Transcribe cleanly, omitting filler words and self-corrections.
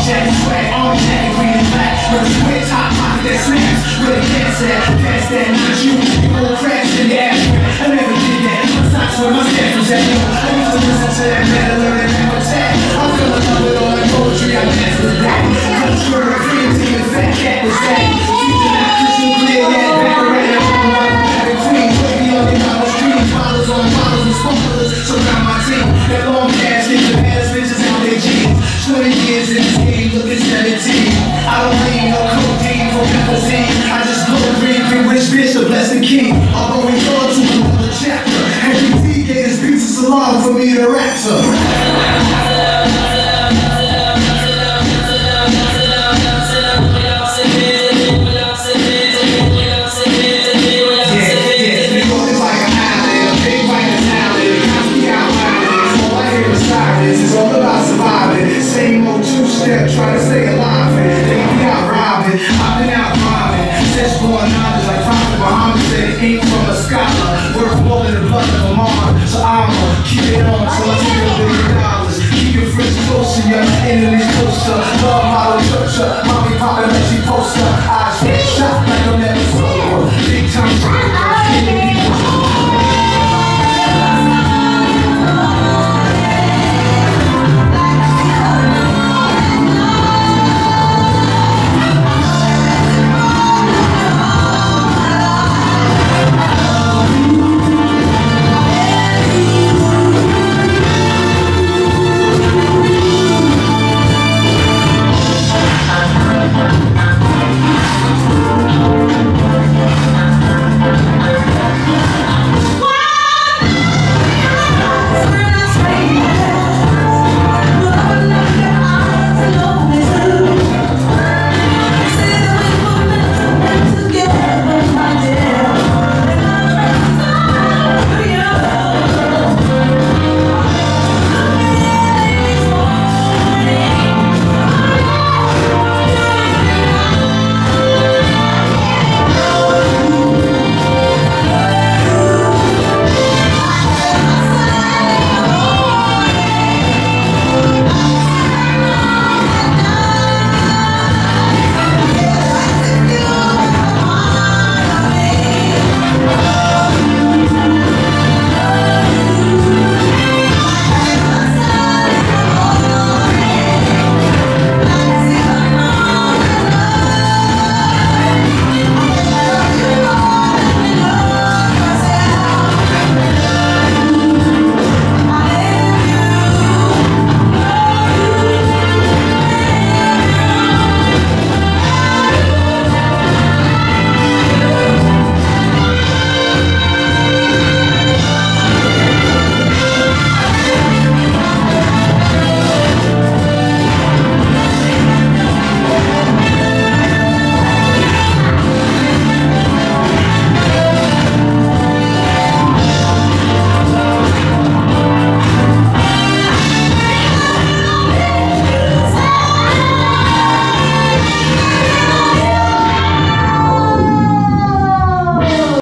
jacket swag, army jacket, green and black. With a square top pocket that snaps. Where the gas at, that's that, not you. You gon' crash in the ass. I never did that. My socks where my stash was at. I used to listen to that metal, learn that rap attack. I'm feeling love with all that poetry, I mastered that. Cut square, cream team, and fat cat was that. Teaching that crystal clear, yeah, back around. I'm like a queen, baby on the dollar street. Bottles on bottles and sprinklers surround my team. That long ass nigga, ass bitches out their jeans. 20 years in this game, looking 17. I don't need no codeine for limousine. I just blow green, big rich bitch, a blessed king. Although we go to another chapter, every D gave his pizza salon for me to rap to. Same old two-step, trying to stay alive, man. They be out robbing, I've been out robbing. Since born knowledge, like Prophet Muhammad said, it ain't from a scholar, worth more than the blood of a martyr. So I'ma keep it on till I see $1 billion. Keep your friends closer, your enemies closer.